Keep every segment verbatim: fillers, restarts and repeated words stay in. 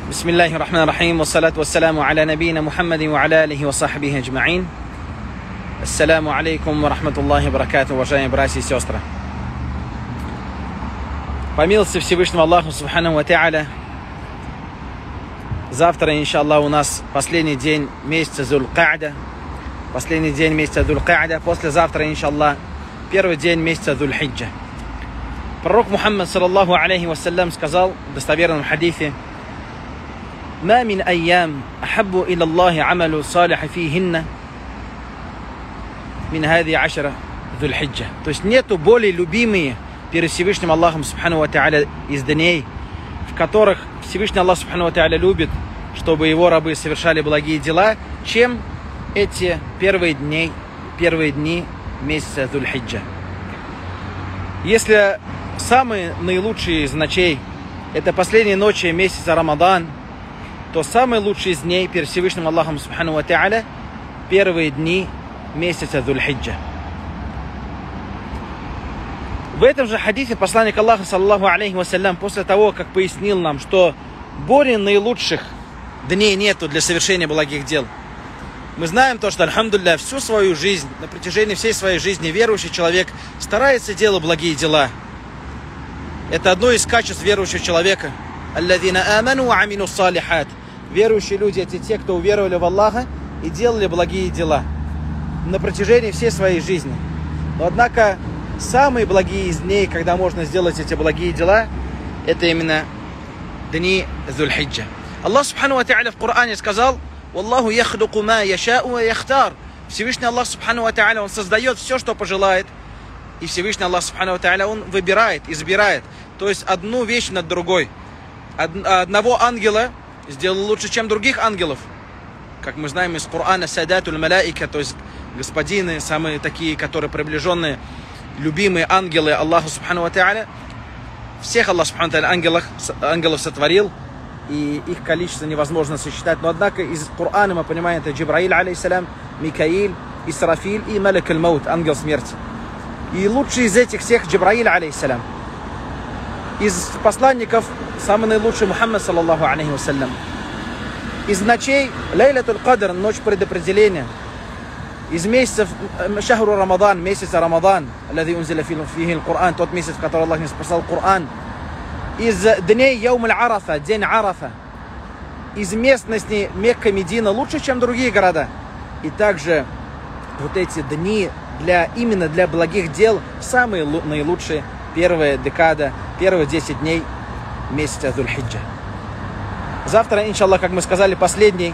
Бисмиллахи рахмани рахим, вассалату вассаляму аля набийна Мухаммадин ва аля алихи ва сахбихи аджмаин. Ассаляму алейкум ва рахматуллахи ва баракату, уважаемые братья и сестры. По милости Всевышнего Аллаха Субханаху ва Тааля, завтра, иншаллах, у нас последний день месяца Зуль-Ка'да. Последний день месяца Зуль-Ка'да. Послезавтра, иншаллах, первый день месяца Зуль-Хиджа. Пророк Мухаммад, саллаллаху алейхи вассалям, сказал в достоверном хадисе: «Ма мин айям ахаббу иля Аллахи амалу салиха фихинна мин хади ашара Зуль-Хиджа». То есть нету более любимые перед Всевышним Аллахом Субханаху ва Тааля из дней, в которых Всевышний Аллах Субханаху ва Тааля любит, чтобы его рабы совершали благие дела, чем эти первые дни, первые дни месяца Зуль-Хиджа. Если самые наилучшие из ночей это последние ночи месяца Рамадан, то самые лучшие из дней перед Всевышним Аллахом Субханаху ва Тааля первые дни месяца Зуль-Хиджа. В этом же хадисе посланник Аллаха, саллаллаху алейхи вассалям, после того, как пояснил нам, что более наилучших дней нету для совершения благих дел, мы знаем то, что, альхамдулилля, всю свою жизнь, на протяжении всей своей жизни верующий человек старается делать благие дела. Это одно из качеств верующего человека. Аллазина аману ва амилу салихат. Верующие люди — это те, кто уверовали в Аллаха и делали благие дела на протяжении всей своей жизни. Но, однако, самые благие из дней, когда можно сделать эти благие дела, это именно дни Зуль-Хиджа. Аллах Субханаху ва Тааля в Коране сказал: «Валлаху яхдуку ма яшау ва яхтар». Всевышний Аллах Субханаху ва Тааля, Он создает все, что пожелает. И Всевышний Аллах Субханаху ва Тааля, Он выбирает, избирает. То есть одну вещь над другой. Одного ангела сделал лучше, чем других ангелов. Как мы знаем из Корана, садатуль маляика, то есть господины, самые такие, которые приближенные, любимые ангелы Аллаху Субханаху ва Тааля. Всех Аллах Субханаху ва Тааля ангелов, ангелов сотворил, и их количество невозможно сосчитать. Но однако из Корана мы понимаем, это Джибраиль, алейхиссалям, Микаил, Исрафиль и Малак аль-Маут, ангел смерти. И лучший из этих всех Джибраиль, алейхиссалям. Из посланников самый наилучший Мухаммад, саллаллаху алейхи вассалям. Из ночей Лейлатуль Кадр, ночь предопределения. Из месяцев Шахру Рамадан, месяца Рамадан, аллади унзиля фихи аль-Кур'ан, тот месяц, в который Аллах не спасал Коран. Из дней Яум аль-Арафа, день Арафа. Из местности Мекка, Медина лучше, чем другие города. И также вот эти дни для, именно для благих дел самые наилучшие. Первая декада, первые десять дней месяца Зуль-Хиджа. Завтра, иншаллах, как мы сказали, последний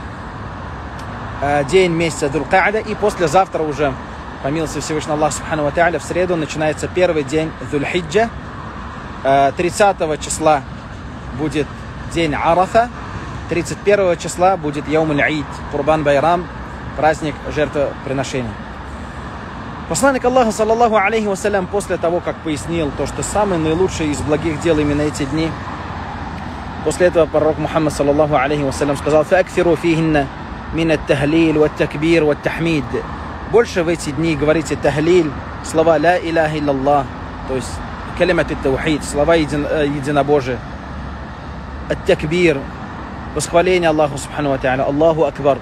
э, день месяца Зуль-Ка'да. И послезавтра уже, по милости Всевышнего Аллаха Субханаху ва Тааля, в среду начинается первый день Зуль-Хиджа. Э, тридцатого числа будет день Арафа. тридцать первого числа будет Яум аль-Ид, Курбан Байрам, праздник жертвоприношения. Посланник Аллаха, саллаллаху алейхи вассалям, после того, как пояснил то, что самые наилучшие из благих дел именно эти дни, после этого пророк Мухаммад, саллаллаху алейхи вассалям, сказал: «Фаакфиру фихинна мин ат-тахлил ва ат-такбир ва ат-тахмид». Больше в эти дни говорите тахлил, слова «Ла иляха илляллах», то есть калимат ат-таухид, слова един, единобожия, ат-такбир, восхваление Аллаху Субханаху ва Тааля, Аллаху Акбар,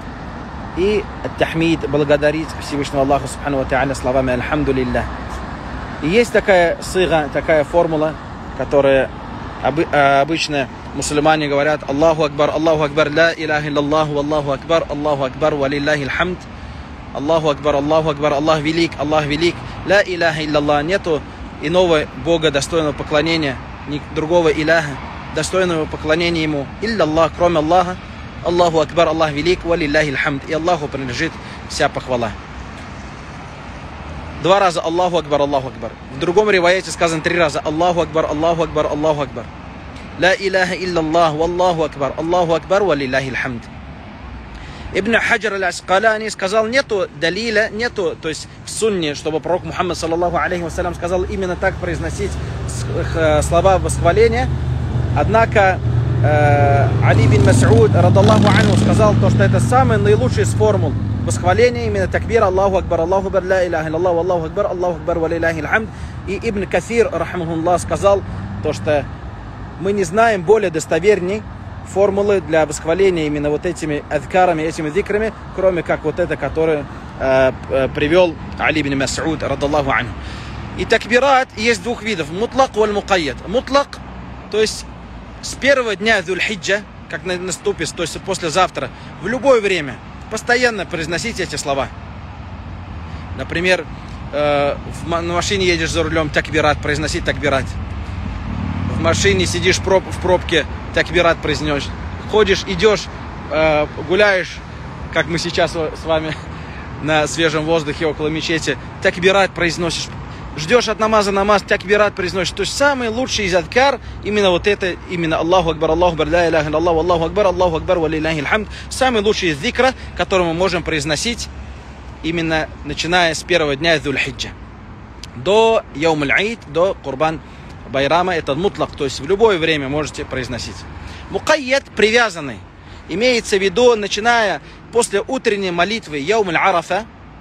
и ат-тахмид, благодарить Всевышнего Аллаха Субханаху ва Тааля словами «Альхамдулиллах». И есть такая сыга, такая формула, которая обычно мусульмане говорят: Аллаху Акбар, Аллаху Акбар, ла иляха илляллаху, Аллаху Акбар, Аллаху Акбар, ва лиллахи алхамд. Аллаху Акбар, Аллаху Акбар, Аллах велик, Аллах велик, ла иляха илляллах. Нету иного Бога, достойного поклонения, ни другого иляха, достойного поклонения Ему, илляллах, кроме Аллаха. Аллаху Акбар, Аллах велик, ва лиллахи алхамд. И Аллаху принадлежит вся похвала. Два раза Аллаху Акбар, Аллаху Акбар. В другом риваяте сказано три раза: Аллаху Акбар, Аллаху Акбар, Аллаху Акбар. Ла иляха илляллах, валлаху Акбар, Аллаху Акбар, ва лиллахи алхамд. Ибн Хаджар аль-Аскалани сказал: нету далиля, нету, то есть в сунне, чтобы пророк Мухаммад, саллаллаху алейхи вассалям, сказал именно так произносить слова восхваления. Однако э, Али бин Мас'уд, радаллаху анху, сказал то, что это самый наилучший из формул восхваления, именно такбир Аллаху Акбар, Аллаху Акбар, ла иляха илляллах, Аллаху Акбар, Аллаху Акбар, ва лиллахи алхамд. И Ибн Кафир, рахмахуллах, сказал то, что мы не знаем более достоверней формулы для восхваления именно вот этими адкарами, этими зикрами, кроме как вот это, которое э, э, привел Али ибн Мас'уд, радаллаху анху. И такбират есть двух видов. Мутлак валь мукайяд. Мутлак, то есть с первого дня Зуль-Хиджа, как наступит, то есть послезавтра, в любое время, постоянно произносите эти слова. Например, э, в, на машине едешь за рулем, такбират, произносить такбират. В машине сидишь проб, в пробке, такбират произнешь. Ходишь, идешь, э, гуляешь, как мы сейчас с вами на свежем воздухе около мечети, такбират произносишь. Ждешь от намаза намаз, такбират произносишь. То есть самый лучший из адкар, именно вот это, именно Аллаху Акбар, Аллаху Акбар, ла иляха илlallah, Аллаху Акбар, Аллаху Акбар, ва лиллахи аль-хамд. Самый лучший из зикра, который мы можем произносить, именно начиная с первого дня Зуль-Хиджа. До Яум аль-Аид, до Курбан Байрама, это мутлак, то есть в любое время можете произносить. Мукайяд, привязанный, имеется в виду, начиная после утренней молитвы Яум аль-Арафа,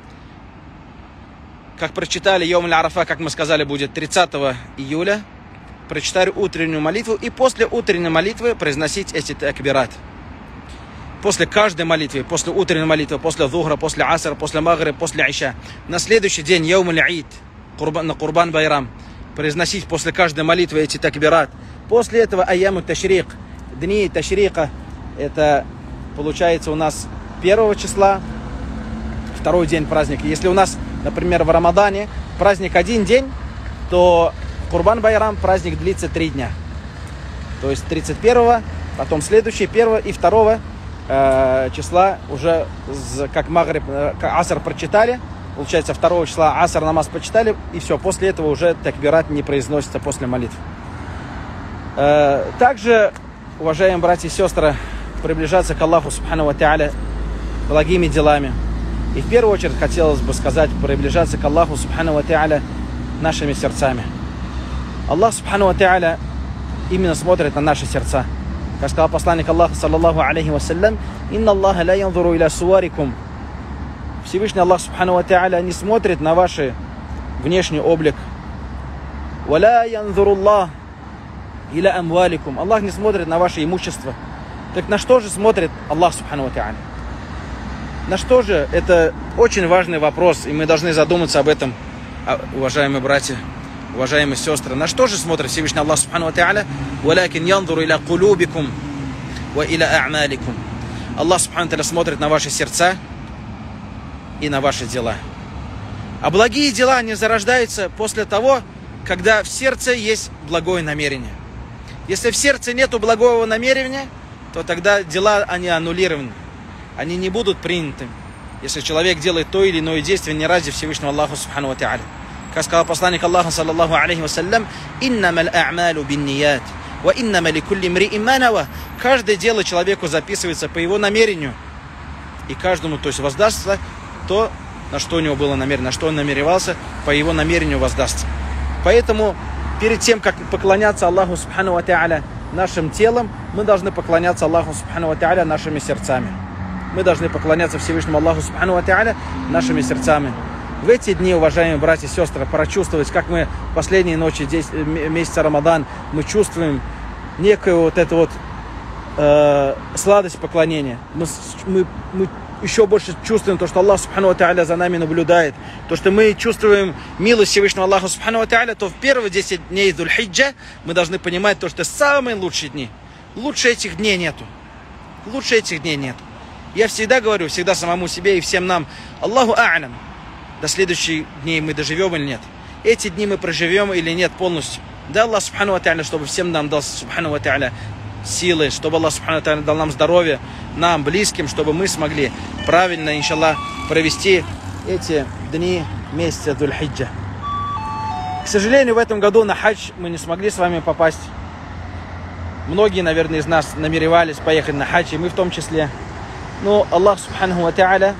как прочитали Яум аль-Арафа, как мы сказали, будет тридцатого июля, прочитали утреннюю молитву, и после утренней молитвы произносить эти такбират. После каждой молитвы, после утренней молитвы, после зухра, после асра, после магриб, после иша. На следующий день Яум аль-Аид, на Курбан Байрам, произносить после каждой молитвы эти такбират. После этого айяму ташрик, дни ташрика, это получается у нас первого числа, второй день праздника. Если у нас, например, в Рамадане праздник один день, то Курбан Байрам праздник длится три дня. То есть тридцать первого, потом следующий, первого и второго э, числа уже как магриб, как аср прочитали. Получается, второго числа аср намаз почитали, и все, после этого уже такбират не произносится после молитвы. Э, также, уважаемые братья и сестры, приближаться к Аллаху Субхану ва Тааля благими делами. И в первую очередь хотелось бы сказать, приближаться к Аллаху Субхану ва Тааля нашими сердцами. Аллах Субхану ва Тааля именно смотрит на наши сердца. Как сказал посланник Аллаха, саллаллаху алейхи вассалям, «Инна Аллаха ла янзуру иля суарикум». Всевышний Аллах Субхану ва Тааля не смотрит на ваш внешний облик. «Валя янзуруллах иля амваликум». Аллах не смотрит на ваше имущество. Так на что же смотрит Аллах Субхану ва Тааля? На что же? Это очень важный вопрос, и мы должны задуматься об этом, уважаемые братья, уважаемые сестры. На что же смотрит Всевышний Аллах Субхану ва Тааля? «Валякин янзуру иля кулубикум ва иля а'маликум». Аллах Субхану ва Тааля смотрит на ваши сердца и на ваши дела. А благие дела, они зарождаются после того, когда в сердце есть благое намерение. Если в сердце нету благого намерения, то тогда дела, они аннулированы. Они не будут приняты, если человек делает то или иное действие не ради Всевышнего Аллаха Субхану ва Тааля. Как сказал посланник Аллаха, саллаллаху алейхи вассалям, «Иннама аль-а'малу бинният, ва иннама ликулли мри'ин ма нава». Каждое дело человеку записывается по его намерению. И каждому, то есть воздастся то, на что у него было намерено, на что он намеревался, по его намерению воздастся. Поэтому перед тем, как поклоняться Аллаху Субхану ва Тааля нашим телом, мы должны поклоняться Аллаху Субхану ва Тааля нашими сердцами. Мы должны поклоняться Всевышнему Аллаху Субхану ва Тааля нашими сердцами. В эти дни, уважаемые братья и сестры, прочувствовать, как мы последние ночи месяца Рамадан, мы чувствуем некую вот эту вот э, сладость поклонения. Мы, мы, мы еще больше чувствуем то, что Аллах Субхану ва Тааля за нами наблюдает. То, что мы чувствуем милость Всевышнего Аллаха Субхану ва Тааля, то в первые десять дней Зуль-Хиджа мы должны понимать то, что самые лучшие дни. Лучше этих дней нету. Лучше этих дней нету. Я всегда говорю, всегда самому себе и всем нам, Аллаху а'лям, до следующих дней мы доживем или нет. Эти дни мы проживем или нет полностью. Да, Аллах Субхану ва Тааля, чтобы всем нам дал Субхану ва Тааля силы, чтобы Аллах Субхану ва Тааля дал нам здоровье, нам, близким, чтобы мы смогли правильно, иншаллах, провести эти дни месяца Зуль-Хиджа. К сожалению, в этом году на хадж мы не смогли с вами попасть. Многие, наверное, из нас намеревались поехать на хадж, и мы в том числе. Но Аллах Субхану ва Тааля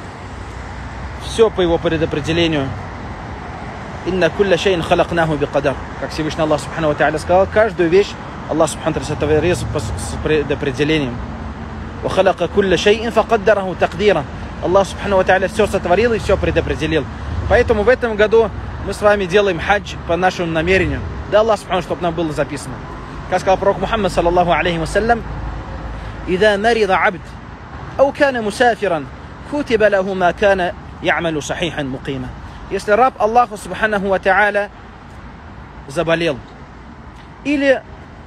все по его предопределению. Инна кулля шейн халакнаху бикадар. Как Всевышний Аллах Субхану ва Тааля сказал, каждую вещь Аллах Субхану ва Тааля сотворил с предопределением. Ва халака кулля шейн факаддараху такдира. Аллах Субхану ва Тааля все сотворил и все предопределил. Поэтому в этом году мы с вами делаем хадж по нашему намерению. Да, Аллах Субхану, чтобы нам было записано. Как сказал пророк Мухаммад, саллаллаху алейхи вассалям, إذا مرض عبد أو كان مسافرا كتب له ما كان يعمل صحيحا مقيما. Если раб Аллаху Субханаху ва Тааля заболел или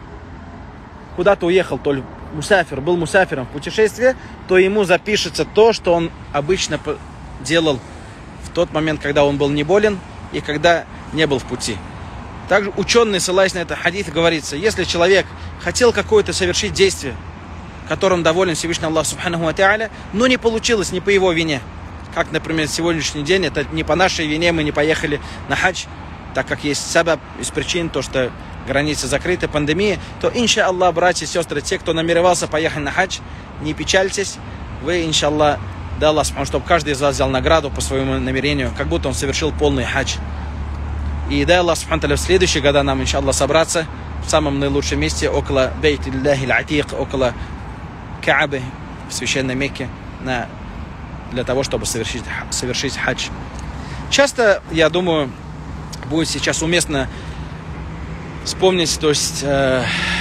куда-то уехал, то ли мусафир, был мусафиром в путешествии, то ему запишется то, что он обычно делал в тот момент, когда он был не болен и когда не был в пути. Также ученые, ссылаясь на этот хадис, говорится, если человек хотел какое-то совершить действие, которым доволен Всевышний Аллах Субханаху ва Тааля, но не получилось не по его вине, как, например, сегодняшний день, это не по нашей вине, мы не поехали на хадж, так как есть сабаб из причин, то, что границы закрыты, пандемия, то, инша Аллах, братья и сестры, те, кто намеревался поехать на хадж, не печальтесь, вы, инша Аллах, да Аллах, чтобы каждый из вас взял награду по своему намерению, как будто он совершил полный хадж. И дай Аллах, субхану в следующие года нам, инша Аллах, собраться в самом наилучшем месте, около Бейт-Иллахи Атик, около Каабы, в священной Мекке, на для того, чтобы совершить, совершить хадж. Часто, я думаю, будет сейчас уместно вспомнить, то есть э,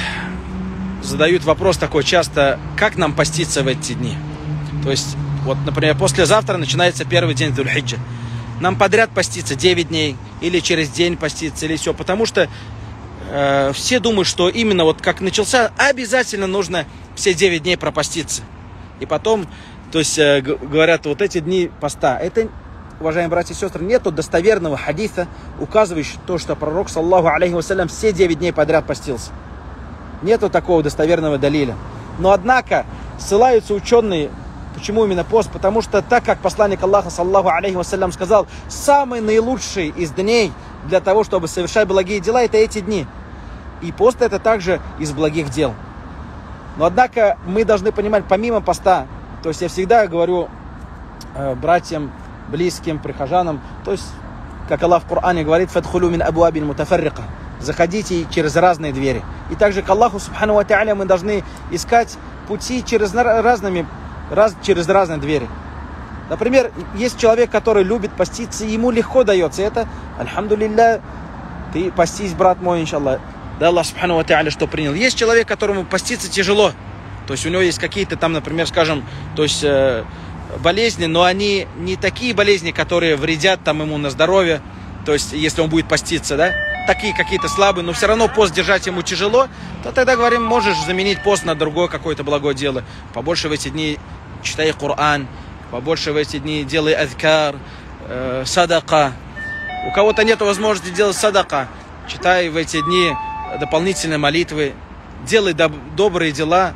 задают вопрос такой часто, как нам поститься в эти дни. То есть, вот, например, послезавтра начинается первый день Дзуль-Хиджа. Нам подряд поститься девять дней, или через день поститься, или все, потому что э, все думают, что именно вот как начался, обязательно нужно все девять дней пропаститься. И потом, то есть, э, говорят, вот эти дни поста. Это, уважаемые братья и сестры, нету достоверного хадиса, указывающего то, что пророк, саллаллаху алейхи вассалям, все девять дней подряд постился. Нету такого достоверного далиля. Но, однако, ссылаются ученые, почему именно пост? Потому что, так как посланник Аллаха, саллаллаху алейхи вассалям, сказал, самый наилучший из дней для того, чтобы совершать благие дела, это эти дни. И пост это также из благих дел. Но, однако, мы должны понимать, помимо поста, то есть я всегда говорю э, братьям, близким, прихожанам, то есть, как Аллах в Коране говорит, «Фадхулю мин абуабин мутафаррика», заходите через разные двери. И также к Аллаху Субхану ва Тааля мы должны искать пути через, разными, раз, через разные двери. Например, есть человек, который любит поститься, ему легко дается это. Альхамдулилля, ты постись, брат мой, иншаллах. Да, Аллах Субхану ва Тааля что принял. Есть человек, которому поститься тяжело. То есть у него есть какие-то там, например, скажем, то есть э, болезни, но они не такие болезни, которые вредят там ему на здоровье. То есть если он будет поститься, да, такие какие-то слабые, но все равно пост держать ему тяжело, то тогда говорим, можешь заменить пост на другое какое-то благое дело. Побольше в эти дни читай Коран, побольше в эти дни делай азкар, э, садака. У кого-то нет возможности делать садака, читай в эти дни дополнительные молитвы, делай доб добрые дела.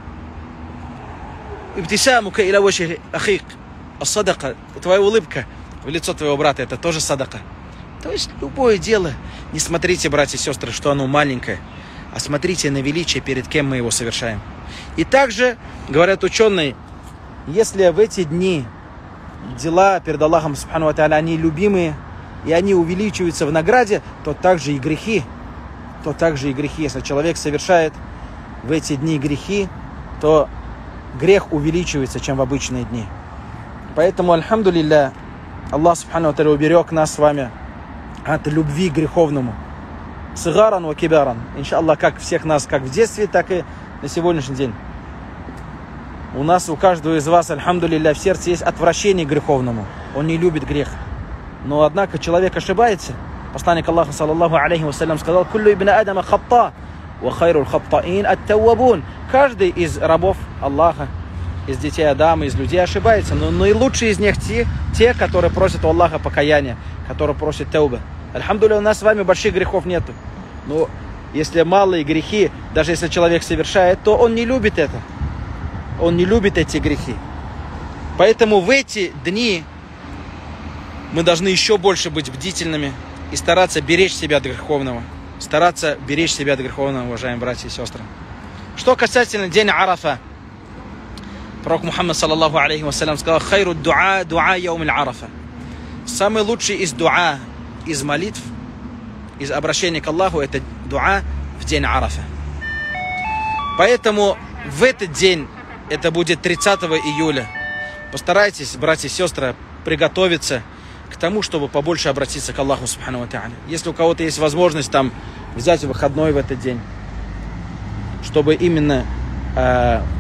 Ибтисамука иля вачхи ахик, ас-садака, твоя улыбка в лицо твоего брата, это тоже садака. То есть любое дело, не смотрите, братья и сестры, что оно маленькое, а смотрите на величие, перед кем мы его совершаем. И также, говорят ученые, если в эти дни дела перед Аллахом Субхану ва Тааля, они любимые, и они увеличиваются в награде, то также и грехи, то также и грехи. Если человек совершает в эти дни грехи, то грех увеличивается, чем в обычные дни. Поэтому, альхамдулилля, Аллах Субхану ва Тааля уберег нас с вами от любви к греховному. Сигаран ва кибаран. Иншаллах, как всех нас, как в детстве, так и на сегодняшний день. У нас, у каждого из вас, альхамдулилля, в сердце есть отвращение к греховному. Он не любит грех. Но, однако, человек ошибается. Посланник Аллаха, саллаллаху алейхи вассалям, сказал, «Куллю ибн адама хатта, ва хайрул хаттаин ат-таввабун». Каждый из рабов Аллаха, из детей Адама, из людей ошибается. Но наилучшие из них те, те, которые просят у Аллаха покаяния, которые просят тауба. Альхамдулилля, у нас с вами больших грехов нету. Но если малые грехи, даже если человек совершает, то он не любит это. Он не любит эти грехи. Поэтому в эти дни мы должны еще больше быть бдительными и стараться беречь себя от греховного. Стараться беречь себя от греховного, уважаемые братья и сестры. Что касательно дня Арафа, пророк Мухаммад, саллаллаху алейхи вассалям, сказал, «Хайру дуа, дуа яум аль-Арафа». Самый лучший из дуа, из молитв, из обращения к Аллаху, это дуа в день Арафа. Поэтому в этот день, это будет тридцатого июля, постарайтесь, братья и сестры, приготовиться к тому, чтобы побольше обратиться к Аллаху Субхану ва Тааля. Если у кого-то есть возможность там взять выходной в этот день, чтобы именно э,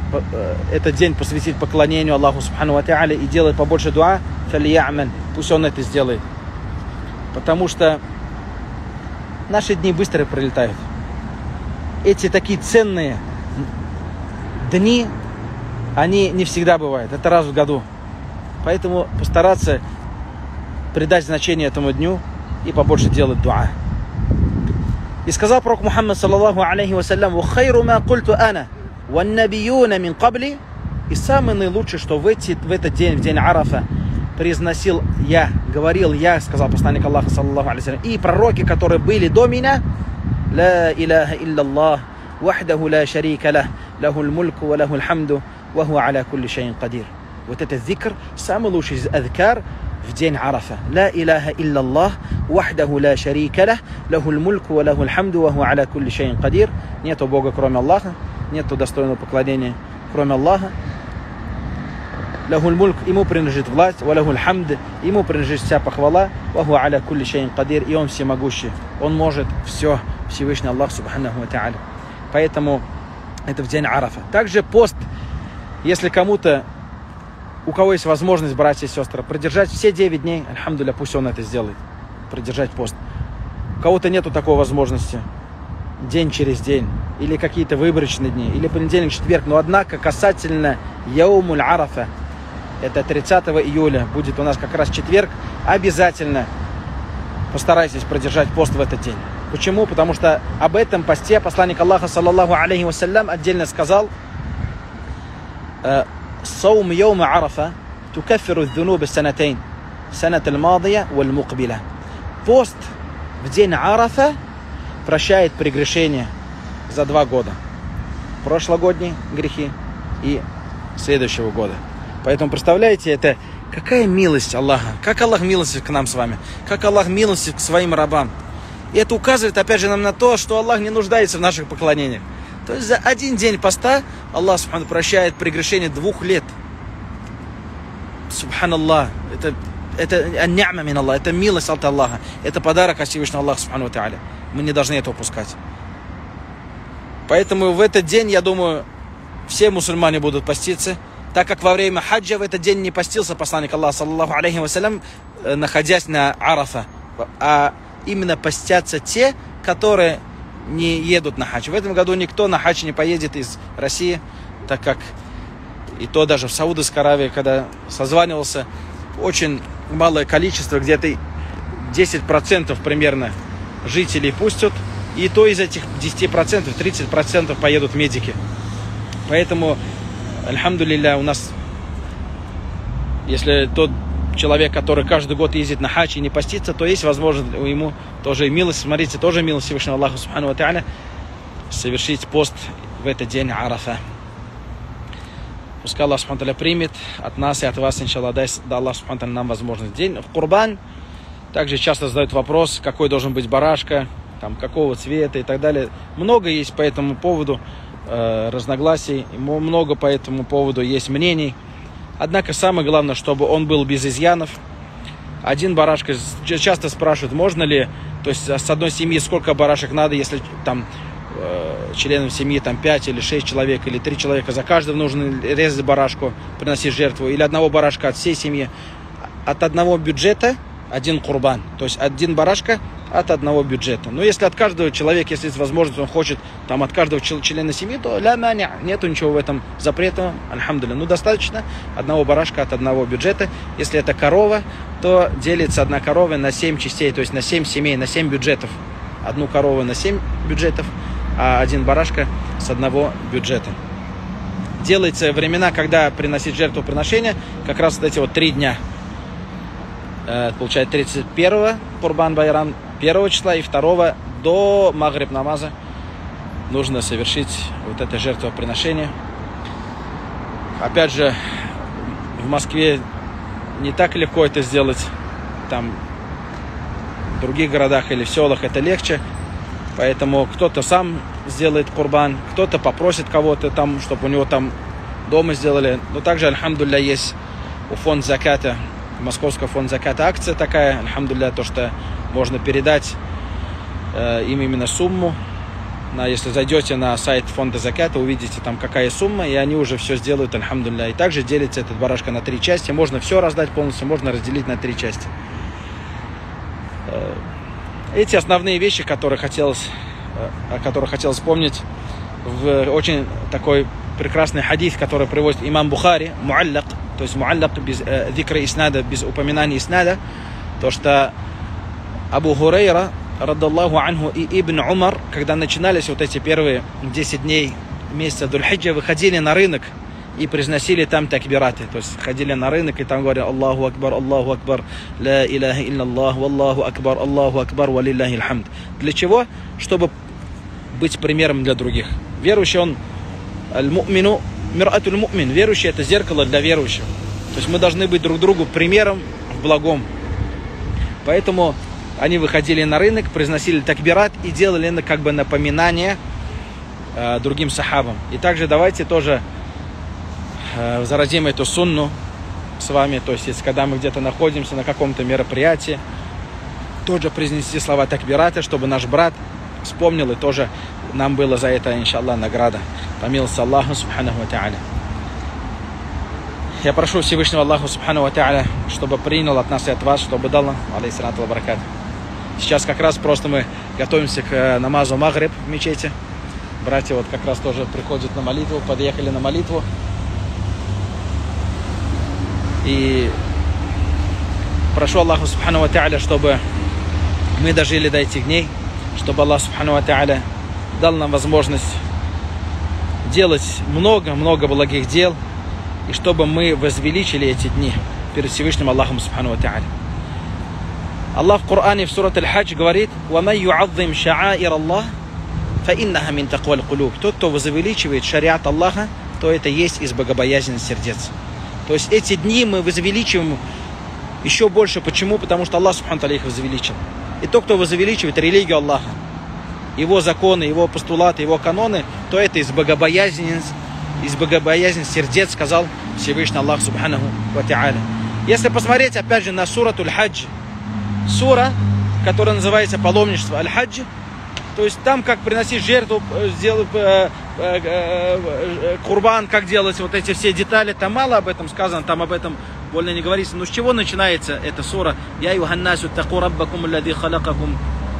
этот день посвятить поклонению Аллаху Субхану ва Тааля и делать побольше дуа, пусть он это сделает. Потому что наши дни быстро пролетают. Эти такие ценные дни, они не всегда бывают. Это раз в году. Поэтому постараться придать значение этому дню и побольше делать дуа. И сказал пророк Мухаммад, саллаллаху алейхи вассалям: «Вахайру ма культу ана, ван набиюна мин кабли». И самое наилучшее, что в, эти, в этот день, в день Арафа, произносил я, говорил я, сказал посланник Аллаха, саллаллаху алейхи вассалям, и пророки, которые были до меня: «Ла илляха илляллах, вахдаху ла шарика лах, лахул мульку ва лахул хамду, ва хуа аля кулли шайин кадир». Вот этот зикр, самый лучший из адкар в день Арафа. «Ла илляха илляллах, вахдаху ла шарика лах, лахул мульку ва лахул хамду, ва хуа аля кулли шайин кадир». Нету Бога, кроме Аллаха, нету достойного поклонения, кроме Аллаха. Лахул мульк, ему принадлежит власть, ва лахул хамд, ему принадлежит вся похвала, ва хуа аля кулли шайин кадир, и он всемогущий, он может все, Всевышний Аллах Субханаху ва Тааля. Поэтому это в день Арафа. Также пост, если кому-то, у кого есть возможность, братья и сестры, продержать все девять дней, альхамдулилля, пусть он это сделает, продержать пост. У кого-то нету такой возможности, день через день, или какие-то выборочные дни, или понедельник, четверг, но однако касательно Яумуль Арафа, это тридцатого июля, будет у нас как раз четверг, обязательно постарайтесь продержать пост в этот день. Почему? Потому что об этом посте посланник Аллаха, саллаллаху алейхи вассалям, отдельно сказал: «Саум яума Арафа тукаффиру ад-дунуба санатайн, санат аль-мадия валь-мукбила». Пост в день Арафа прощает прегрешения за два года. Прошлогодние грехи и следующего года. Поэтому представляете, это какая милость Аллаха, как Аллах милостив к нам с вами, как Аллах милостив к своим рабам. И это указывает опять же нам на то, что Аллах не нуждается в наших поклонениях. То есть за один день поста Аллах субхану прощает прегрешение двух лет. Субханаллах, это это ни'ма мин Аллах, это милость от Аллаха, это подарок от Всевышнего Аллаха субхану ва тааля. Мы не должны это упускать. Поэтому в этот день, я думаю, все мусульмане будут поститься, так как во время хаджа в этот день не постился посланник Аллаха, саллаллаху алейхи вассалям, находясь на Арафа, а именно постятся те, которые не едут на хадж. В этом году никто на хадж не поедет из России, так как и то даже в Саудовской Аравии, когда созванивался, очень малое количество, где-то десять процентов примерно жителей пустят, и то из этих десяти процентов тридцать процентов поедут медики. Поэтому, альхамдулилля, у нас, если тот человек, который каждый год ездит на хадж и не постится, то есть возможность ему тоже милость, смотрите, тоже милость Всевышнего Аллаха субхану ва тааля, совершить пост в этот день Арафа. Пускай Аллах субхану ва тааля примет от нас и от вас, иншаллах, дай Аллах субхану ва тааля нам возможность. День в Курбан также часто задают вопрос, какой должен быть барашка, там, какого цвета и так далее. Много есть по этому поводу э, разногласий, много по этому поводу есть мнений. Однако самое главное, чтобы он был без изъянов. Один барашка, часто спрашивают, можно ли, то есть с одной семьи сколько барашек надо, если там э, членов семьи там пять или шесть человек, или три человека, за каждого нужно резать барашку, приносить жертву, или одного барашка от всей семьи. От одного бюджета один курбан, то есть один барашка от одного бюджета. Но если от каждого человека, если есть возможность, он хочет там от каждого члена семьи, то ля маня, нету ничего в этом запрета, альхамдулилля. Ну достаточно одного барашка от одного бюджета. Если это корова, то делится одна корова на семь частей, то есть на семь семей, на семь бюджетов. Одну корову на семь бюджетов, а один барашка с одного бюджета. Делается времена, когда приносить жертвоприношение, как раз вот эти вот три дня. Получается тридцать первого Курбан Байрам, первого числа и второго до Магриб намаза нужно совершить вот это жертвоприношение. Опять же, в Москве не так легко это сделать, там в других городах или в селах это легче, поэтому кто-то сам сделает курбан, кто-то попросит кого-то там, чтобы у него там дома сделали. Но также, альхамдулилля, есть у фонд заката, Московского фонда заката акция такая, альхамдулилля, то, что можно передать э, им именно сумму на, если зайдете на сайт фонда заката, увидите там какая сумма, и они уже все сделают, альхамдулилля. И также делится этот барашка на три части. Можно все раздать полностью, можно разделить на три части. Эти основные вещи, которые хотелось, о которых хотелось вспомнить, в очень такой прекрасный хадис, который приводит имам Бухари, муаллак, то есть муаллак без э, зикра иснада, без упоминания иснада, то что Абу Хурейра, радаллаху анху, и Ибн Умар, когда начинались вот эти первые десять дней месяца Дуль-Хиджа, выходили на рынок и произносили там такбираты. То есть ходили на рынок и там говорили Аллаху Акбар, Аллаху Акбар, ла илляха илляллах, Аллаху Акбар, Аллаху Акбар, ва лиллахи алхамд. Для чего? Чтобы быть примером для других. Верующий, он аль-му'мину мир'атуль му'мин. Верующий — это зеркало для верующих. То есть мы должны быть друг другу примером в благом. Поэтому они выходили на рынок, произносили такбират и делали как бы напоминание э, другим сахабам. И также давайте тоже э, заразим эту сунну с вами. То есть, если когда мы где-то находимся на каком-то мероприятии, тоже произнести слова такбирата, чтобы наш брат вспомнил, и тоже нам было за это, иншаллах, награда. Помилуйся Аллаху субханаху ва та'аля. Я прошу Всевышнего Аллаху субханаху ва та'аля, чтобы принял от нас и от вас, чтобы дал нам, алейхиссалату ва баракат. Сейчас как раз просто мы готовимся к намазу Магриб в мечети. Братья вот как раз тоже приходят на молитву, подъехали на молитву. И прошу Аллаху субханаху ва та'аля, чтобы мы дожили до этих дней, чтобы Аллах субханаху ва та'аля дал нам возможность делать много-много благих дел, и чтобы мы возвеличили эти дни перед Всевышним Аллахом субханаху ва та'аля. Аллах в Коране в сурат Аль-Хадж говорит: «Ваман ю'аззим ша'аир Аллах, фа иннаха мин такваль кулуб». Тот, кто возвеличивает шариат Аллаха, то это есть из богобоязненных сердец. То есть эти дни мы возвеличиваем еще больше. Почему? Потому что Аллах субхану та'аля их возвеличил. И тот, кто возвеличивает религию Аллаха, его законы, его постулаты, его каноны, то это из богобоязненных, из богобоязненных сердец, сказал Всевышний Аллах субханаху ва та'аля. Если посмотреть опять же на сурату Аль-Хадж, сура, которая называется паломничество Аль-Хадж, то есть там как приносить жертву, сделать э, э, э, курбан, как делать вот эти все детали, там мало об этом сказано, там об этом больно не говорится. Но с чего начинается эта сура? Я юханнасу таку раббакум аллади халакакум.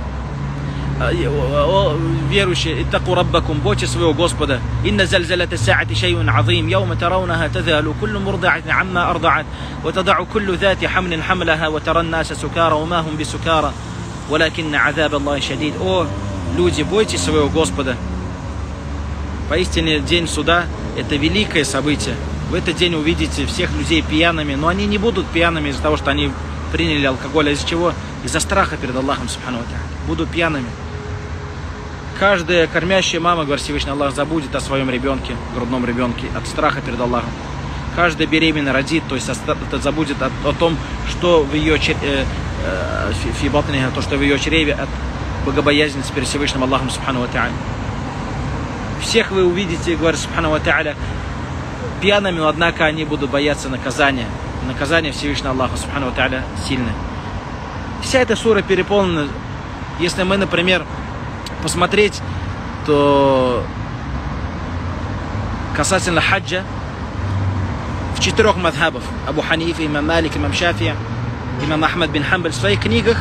Верующие, иттаку раббакум, бойтесь своего Господа. Инна зальзалата саати шайун азим, яума таравнаха тазалу куллу мурда'атин амма ардa'ат, ва тадa'у куллу зати хамлин хамлаха, ва таран наса сукара, ва ма хум бисукара, валакинна азаб Аллахи шадид. О, люди, бойтесь своего Господа. Поистине день суда — это великое событие. В этот день увидите всех людей пьяными, но они не будут пьяными из-за того, что они приняли алкоголь, а из-за чего? Из-за страха перед Аллахом субхану ва та'аля. Будут пьяными. Каждая кормящая мама, говорит Всевышний Аллах, забудет о своем ребенке, грудном ребенке, от страха перед Аллахом. Каждая беременная родит, то есть забудет о, о том, что в ее э, э, то, что в ее чреве, от богобоязненности перед Всевышним Аллахом субхану ва та'аля. Всех вы увидите, говорит субхану ва та'аля, пьяными, но однако они будут бояться наказания. Наказание Всевышнего Аллаха субхану ва та'аля сильное. Вся эта сура переполнена. Если мы, например, посмотреть, то касательно хаджа в четырех мадхабах — Абу Ханифа, имам Малик, имам Шафи, имам Ахмад бин Хамбаль — в своих книгах,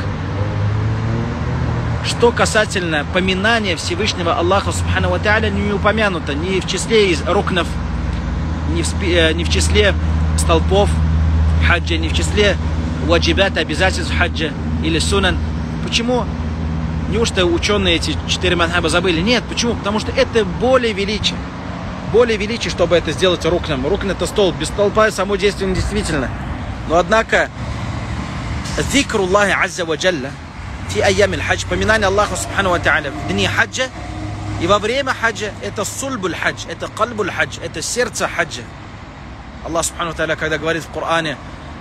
что касательно поминания Всевышнего Аллаха субхану ва та'аля, не упомянуто ни в числе из рукнов, ни в, ни в числе столпов хаджа, ни в числе ваджибат, обязательств хаджа или сунан. Почему? Неужто ученые эти четыре мадхаба забыли? Нет. Почему? Потому что это более величие. Более величие, чтобы это сделать рукном. Рукн — это столб. Без столпа само действие недействительно. Но однако зикруллахи азза ва джалля фи айямил хадж, поминание Аллаха субхану ва та'аля в дни хаджа и во время хаджа, это сульбуль хадж, это кальбуль хадж, это сердце хаджа. Аллах субхану ва та'аля, когда говорит в Коране: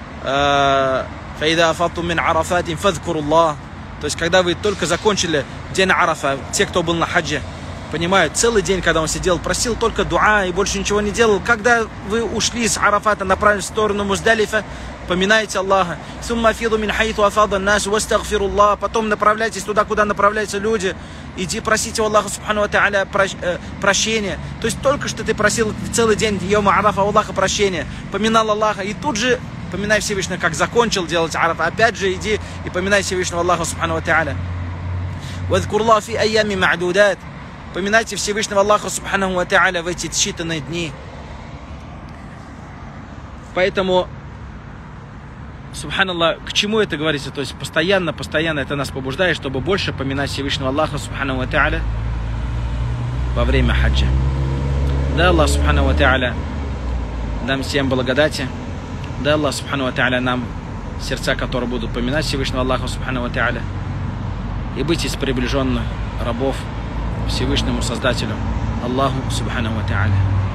фаида афаттум мин арафатин фазкуруллах, то есть, когда вы только закончили день Арафа, те, кто был на хаджи, понимают, целый день, когда он сидел, просил только дуа и больше ничего не делал. Когда вы ушли с Арафата, направились в сторону Муздалифа, поминайте Аллаха. Потом направляйтесь туда, куда направляются люди. иди просите у Аллаха Субхану ва Тааля прощения. То есть только что ты просил целый день йома Арафа у Аллаха прощения, поминал Аллаха, и тут же поминай Всевышнего, как закончил делать Арафа, опять же иди и поминай Всевышнего Аллаха Субхану ва Тааля. Вадкурлах фи айями ма'дудат. Поминайте Всевышнего Аллаха Субхану ва Тааля в эти считанные дни. Поэтому, субханаллах, к чему это говорится? То есть постоянно, постоянно это нас побуждает, чтобы больше поминать Всевышнего Аллаха Субхану ва Тааля во время хаджа. Да, Аллах Субхану ва Тааля нам всем благодати. Да, Аллах Субхану ва Тааля нам сердца, которые будут поминать Всевышнего Аллаха Субхану ва Тааля и быть из приближенных рабов Всевышнему Создателю Аллаху Субхану ва Тааля.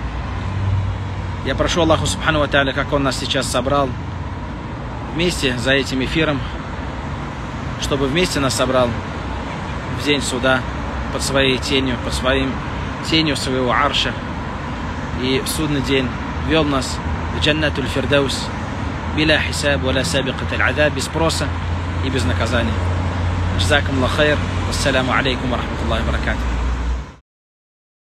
Я прошу Аллаху Субхану ва Тааля, как Он нас сейчас собрал вместе за этим эфиром, чтобы вместе нас собрал в день суда под своей тенью, под своим тенью своего арша, и в судный день вел нас в джаннатуль фирдаус биля хисаб валя сабикат аль-адаб, без спроса и без наказания. Джазакум Аллах хайр. Ассаламу алейкум ва рахматуллахи ва баракатуху.